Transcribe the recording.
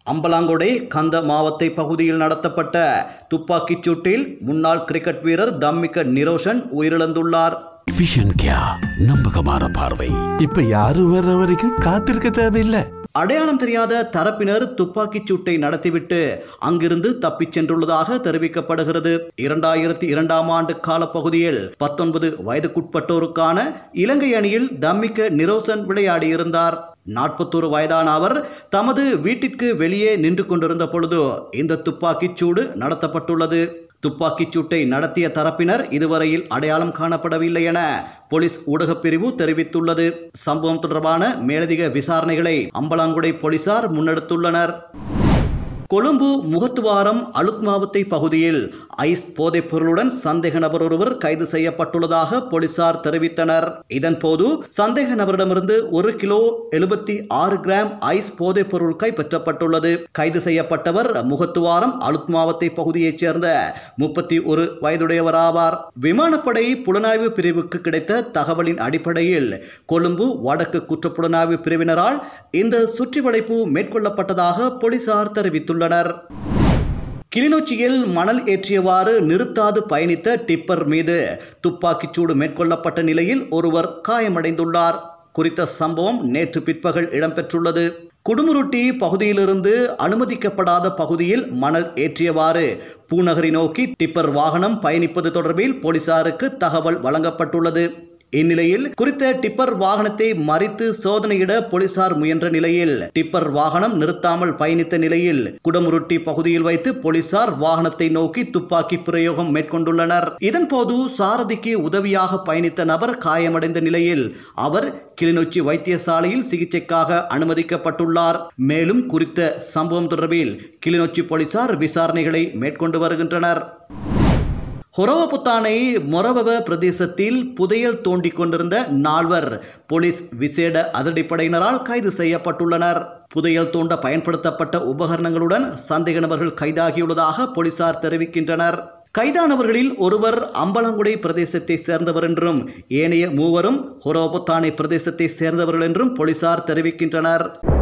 அம்பலாங்கொடை கந்த மாவத்தை பகுதியில் நடத்தப்பட்ட துப்பாக்கிச் சூட்டில் முன்னாள் கிரிக்கெட் வீரர் தம்மிக நிரோஷன் உயிரிழந்துள்ளார். விஷன் கியா நம்பகமான பார்வை. இப்ப யாரும் வர்ற வரைக்கும் காத்திருக்க தேவையில்லை. அடையாளம் தெரியாத தரப்பினர் துப்பாக்கிச் சூட்டை நடத்திவிட்டு அங்கிருந்து தப்பிச் சென்றுள்ளதாக தெரிவிக்கப்படுகிறது. 2002ஆம் ஆண்டு காலப்பகுதியில் 19 வயதுக்குட்பட்டோருக்கான இலங்கை அணியில் தம்மிக நிரோஷன் விளையாடியிருந்தார். 41 வயதான அவர் தமது வீட்டிற்கு வெளியே நின்று கொண்டிருந்த பொழுது இந்த துப்பாக்கிச் சூடு நடத்தப்பட்டுள்ளது. துப்பாக்கிச் சூட்டை நடத்திய தரப்பினர் இதுவரையில் அடையாளம் காணப்படவில்லை என போலீஸ் ஊடகப் பிரிவு தெரிவித்துள்ளது. சம்பவம் தொடர்பான மேலதிக விசாரணைகளை அம்பலாங்கொடை போலீசார் முன்னெடுத்துள்ளனர். கொழும்பு முகத்துவாரம் அலுக் மாவத்தை பகுதியில் ஐஸ் போதைப் பொருளுடன் சந்தேக நபர் ஒருவர் கைது செய்யப்பட்டுள்ளதாக போலீசார் தெரிவித்தனர். இதன்போது சந்தேக நபரிடமிருந்து 1 கிலோ 76 கிராம் ஐஸ் போதைப் பொருள் கைப்பற்றப்பட்டுள்ளது. கைது செய்யப்பட்டவர் முகத்துவாரம் அலுக் மாவத்தை பகுதியைச் சேர்ந்த 31 வயதுடையவராவார். விமானப்படை புலனாய்வு பிரிவுக்கு கிடைத்த தகவலின் அடிப்படையில் கொழும்பு வடக்கு குற்றப்புலனாய்வு பிரிவினரால் இந்த சுற்றிவளைப்பு மேற்கொள்ளப்பட்டதாக போலீசார் தெரிவித்துள்ளனர். கிளிநொச்சியில் மணல் ஏற்றியவாறு நிறுத்தாது பயணித்த டிப்பர் மீது துப்பாக்கிச் சூடு மேற்கொள்ளப்பட்ட நிலையில் ஒருவர் காயமடைந்துள்ளார். குறித்த சம்பவம் நேற்று பிற்பகல் இடம்பெற்றுள்ளது. குடுமுருட்டி பகுதியிலிருந்து அனுமதிக்கப்படாத பகுதியில் மணல் ஏற்றியவாறு பூநகரி நோக்கி டிப்பர் வாகனம் பயணிப்பது தொடர்பில் போலீசாருக்கு தகவல் வழங்கப்பட்டுள்ளது. இந்நிலையில் குறித்த டிப்பர் வாகனத்தை மறித்து சோதனையிட போலீசார் முயன்ற நிலையில் டிப்பர் வாகனம் நிறுத்தாமல் பயணித்த நிலையில் குடமுருட்டி பகுதியில் வைத்து போலீசார் வாகனத்தை நோக்கி துப்பாக்கி பிரயோகம் மேற்கொண்டுள்ளனர். இதன்போது சாரதிக்கு உதவியாக பயணித்த நபர் காயமடைந்த நிலையில் அவர் கிளிநொச்சி வைத்தியசாலையில் சிகிச்சைக்காக அனுமதிக்கப்பட்டுள்ளார். மேலும் குறித்த சம்பவம் தொடர்பில் கிளிநொச்சி போலீசார் விசாரணைகளை மேற்கொண்டு வருகின்றனர். ஹொரவபுத்தானை மொரவவ பிரதேசத்தில் புதையல் தோண்டிக் கொண்டிருந்த 4 போலீஸ் விசேட அதிரடிப்படையினரால் கைது செய்யப்பட்டுள்ளனர். புதையல் தோண்ட பயன்படுத்தப்பட்ட உபகரணங்களுடன் சந்தேக நபர்கள் கைதாகியுள்ளதாக போலீசார் தெரிவிக்கின்றனர். கைதானவர்களில் ஒருவர் அம்பலாங்கொடை பிரதேசத்தை சேர்ந்தவர் என்றும் ஏனைய 3 ஹொரவபுத்தானை பிரதேசத்தை சேர்ந்தவர்கள் என்றும் போலீசார் தெரிவிக்கின்றனர்.